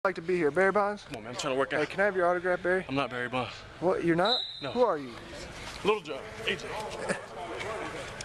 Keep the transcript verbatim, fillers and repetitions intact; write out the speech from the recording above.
Like to be here, Barry Bonds? Come on, man. I'm trying to work out. Hey, can I have your autograph, Barry? I'm not Barry Bonds. What? You're not? No. Who are you? Little Joe. A J.